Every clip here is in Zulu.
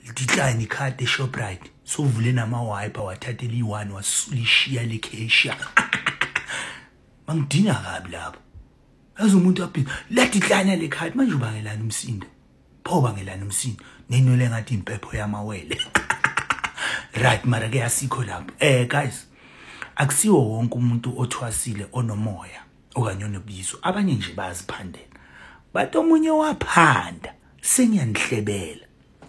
Decline ikhadi eShoprite so uvule nama-wiper wathatha eli-1 wasulishiya le-cashier. Mangidinga kabi lapho. Yazi umuntu aphi la decline le khadi manje ubangelana umsindo. Pho bangelana umsindo nenwele ngathi impepho yamawele. Right mara ke asikho lapho. Guys, akusiwo wonke umuntu othwasile onomoya okanye onobizo. Abanye nje baziphandela. But omunye waphanda sengiyanhlebela.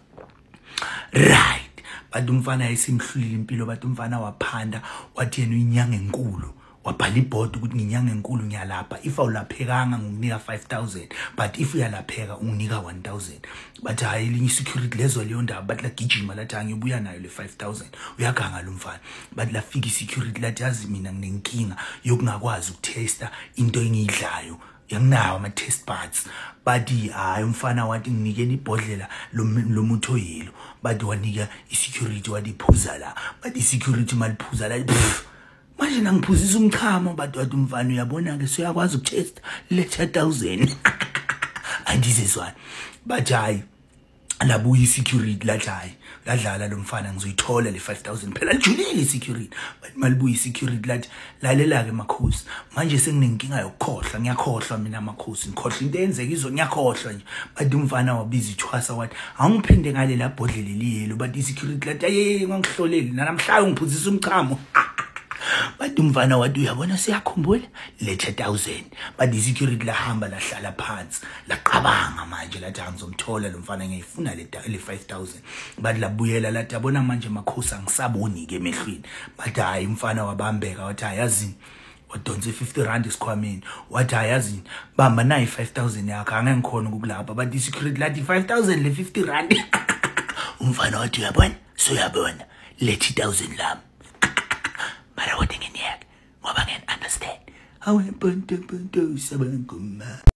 Right. But umfana yayisimhlulile impilo but umfana waphanda wathi yena uyinyanga enkulu. Wabhala ibhodi ukuthi nginyanga enkulu ngiyalapha. If awulaphekanga ngikunika 5,000 but if uyalapheka unginika 1,000. But hayi linye security lezo leyo ndaba but la gijima lathi angibuya nayo le 5,000. Uyaganga lo mfana. But la fika security lathi yazi mina nginenkinga yokungakwazi ukutesta into engiyidlayo. Yanginawo ama test buds but hayi umfana wathi nginikeni ibhodlela lo muntu oyilo but wanika isecurity wadiphuza la but isecurity maliphuza la manje nangiphuzisa umchamo but wathi umfana uyabona ke siyakwazi ukutest letha 1,000 andizezwana but hayi labuya isecurity lathi hayi ladlala lo mfana ngizoyithola le 5,000 phela lijulile isecurity but malibuya isecurity lathi lalela ke makhosi manje senginenkinga yokukhohlwa ngiyakhohlwa mina makhosi ngikhohlwa into eyenzeka ngiyakhohlwa nje but umfana wabiza ithwasa wathi awungiphinde ngale la bhodlela liyelo but isecurity lathi ayeye ngangihloleli namhlanje ngiphuzisa umchamo but umfana wathi uyabona siyakhumbula letha 1,000 but isecurity lahamba lahlala phansi laqabanga manje lathi angizomthola lo mfana ngiyifuna le 5,000 but labuyela lathi yabona manje makhosi angisaboni ke emehlweni but hayi umfana wabambeka wathi ayazi wadonse 50 rand isikhwameni wathi ayazi bamba nayi 5,000 yakhe angengikhona ukukulapha but isecurity lathi 5,000 le 50 rand umfana wathi uyabona soyabona lethi 1,000 lami mara what ngiyeke ngoba ngiyani understand awe ponto sabangoma